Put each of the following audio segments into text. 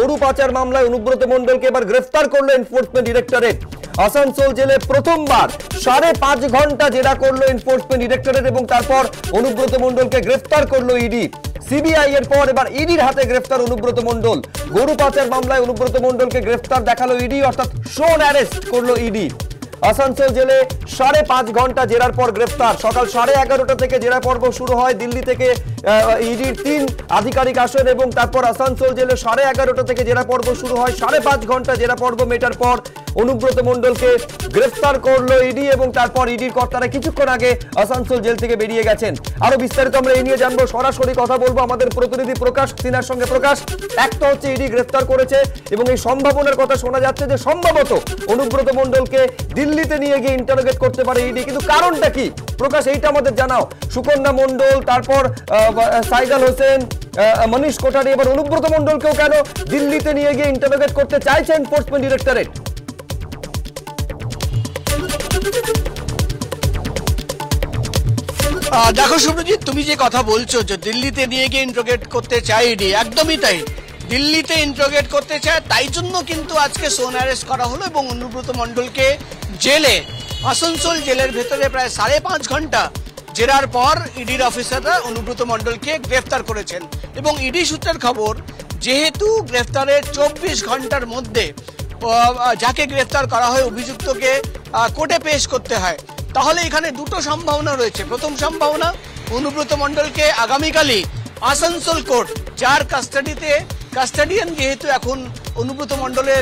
গরু পাচার মামলায় অনুব্রত মণ্ডলকে এবার গ্রেফতার করলো এনফোর্সমেন্ট ডিরেক্টরেট। আসানসোল জেলে প্রথমবার 5.5 ঘন্টা জেরা করলো এনফোর্সমেন্ট ডিরেক্টরেট এবং তারপর অনুব্রত মণ্ডলকে গ্রেফতার করলো ইডি। সিবিআই এর পর এবার ইডির হাতে গ্রেফতার অনুব্রত মণ্ডল। গরু পাচার মামলায় অনুব্রত মণ্ডলকে গ্রেফতার দেখালো ইডি, অর্থাৎ শোন অ্যারেস্ট করলো ইডি। আসানসোল জেলে 5.5 ঘন্টা জেরার পর গ্রেফতার। সকাল 11:30টা থেকে জেরা পর্ব শুরু হয়। দিল্লি থেকে ইডির 3 আধিকারিক আসেন এবং তারপর আসানসোল জেলে 11:30টা থেকে জেরা পর্ব শুরু হয়। 5.5 ঘন্টা জেরা পর্ব মেটার পর অনুব্রত মণ্ডলকে গ্রেফতার করলো ইডি এবং তারপর ইডির কর্তারা কিছুক্ষণ আগে আসানসোল জেল থেকে বেরিয়ে গেছেন। আরো বিস্তারিত আমরা এই নিয়ে জানবো, সরাসরি কথা বলবো আমাদের প্রতিনিধি প্রকাশ সিনহার সঙ্গে। প্রকাশ, একটা হচ্ছে ইডি গ্রেফতার করেছে এবং এই সম্ভাবনার কথা শোনা যাচ্ছে যে সম্ভবত অনুব্রত মণ্ডলকে দিল্লিতে নিয়ে গিয়ে ইন্টারোগেট করতে পারে ইডি, কিন্তু কারণটা কি প্রকাশ এইটা আমাদের জানাও। সুকন্যা মণ্ডল, তারপর সাইগাল হোসেন, মনীষ কোঠারি, এবার অনুব্রত মণ্ডলকেও কেন দিল্লিতে নিয়ে গিয়ে ইন্টারোগেট করতে চাইছে এনফোর্সমেন্ট ডিরেক্টরেট? দেখো শুভজিৎ, তুমি যে কথা বলছো যে দিল্লিতে নিয়ে গিয়ে ইন্টারোগেট করতে চাই ইডি, একদমই তাই। দিল্লিতে ইন্টারোগেট করতে চায়, তাই জন্য কিন্তু আজকে সোন অ্যারেস্ট করা হলো এবং অনুব্রত মণ্ডলকে জেলে, আসানসোল জেলের ভেতরে প্রায় 5.5 ঘন্টা জেরার পর ইডির অফিসাররা অনুব্রত মণ্ডলকে গ্রেফতার করেছেন। এবং ইডি সূত্রের খবর, যেহেতু গ্রেফতারের 24 ঘন্টার মধ্যে যাকে গ্রেফতার করা হয় অভিযুক্তকে কোর্টে পেশ করতে হয়, তাহলে এখানে দুটো সম্ভাবনা রয়েছে। প্রথম সম্ভাবনা, অনুব্রত মণ্ডলকে আগামীকালই আসানসোল কোর্ট, যার কাস্টাডিয়ান যেহেতু এখন অনুব্রত মণ্ডলের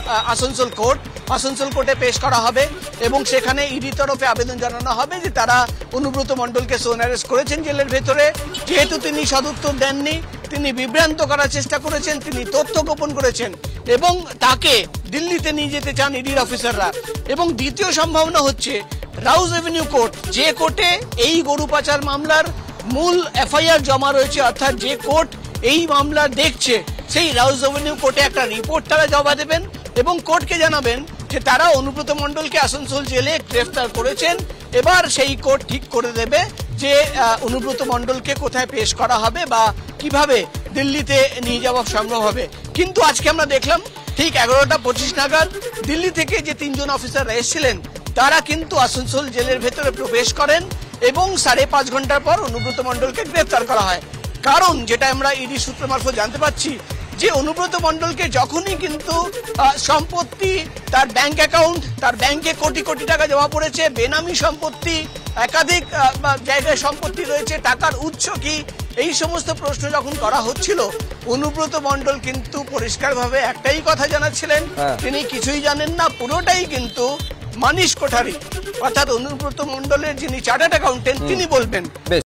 আসানসোল কোর্টে পেশ করা হবে এবং সেখানে ইডি তরফে আবেদন জানানো হবে যে তারা অনুব্রত মণ্ডলকে সোন অ্যারেস্ট করেছেন জেলের ভেতরে, যেহেতু তিনি সদুত্তর দেননি, তিনি বিভ্রান্ত করার চেষ্টা করেছেন, তিনি তথ্য গোপন করেছেন এবং তাকে দিল্লিতে নিয়ে যেতে চান ইডির অফিসাররা। এবং দ্বিতীয় সম্ভাবনা হচ্ছে রাউজ এভিনিউ কোর্ট, যে কোর্টে এই গরু পাচার মামলার মূল এফআইআর জমা রয়েছে, অর্থাৎ যে কোর্ট এই মামলা দেখছে, সেই রাউজ এভিনিউ কোর্টে একটা রিপোর্ট তারা জমা দেবেন এবং কোর্টকে জানাবেন যে তারা অনুব্রত মণ্ডলকে আসানসোল জেলে গ্রেফতার করেছেন। এবার সেই কোর্ট ঠিক করে দেবে যে অনুব্রত মণ্ডলকে কোথায় পেশ করা হবে বা কিভাবে দিল্লিতে নিয়ে যাওয়া সম্ভব হবে। কিন্তু আজকে আমরা দেখলাম ঠিক 11:25 নাগাদ দিল্লি থেকে যে 3 জন অফিসার এসেছিলেন তারা কিন্তু আসানসোল জেলের ভেতরে প্রবেশ করেন এবং 5.5 ঘন্টার পর অনুব্রত মণ্ডলকে গ্রেফতার করা হয়। কারণ যেটা আমরা ইডি সূত্র মারফত জানতে পারছি যে অনুব্রত মণ্ডলকে যখনই কিন্তু সম্পত্তি, তার ব্যাংক অ্যাকাউন্ট, তার ব্যাংকে কোটি কোটি টাকা জমা পড়েছে, বেনামি সম্পত্তি, একাধিক জায়গায় সম্পত্তি রয়েছে, টাকার উৎস কি, এই সমস্ত প্রশ্ন যখন করা হচ্ছিল, অনুব্রত মণ্ডল কিন্তু পরিষ্কারভাবে একটাই কথা জানাচ্ছিলেন, তিনি কিছুই জানেন না, পুরোটাই কিন্তু মনীষ কোঠারি অর্থাৎ অনুব্রত মণ্ডলের যিনি চার্টার্ড অ্যাকাউন্টেন্ট তিনি বলবেন।